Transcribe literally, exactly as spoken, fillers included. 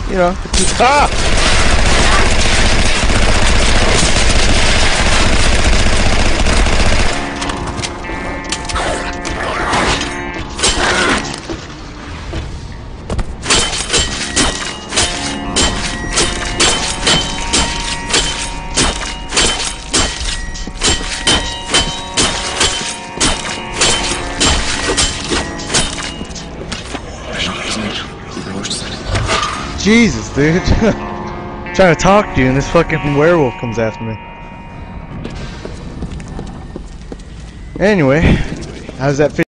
you know, just, ah! Jesus, dude. I'm trying to talk to you and this fucking werewolf comes after me. Anyway, how's that feel?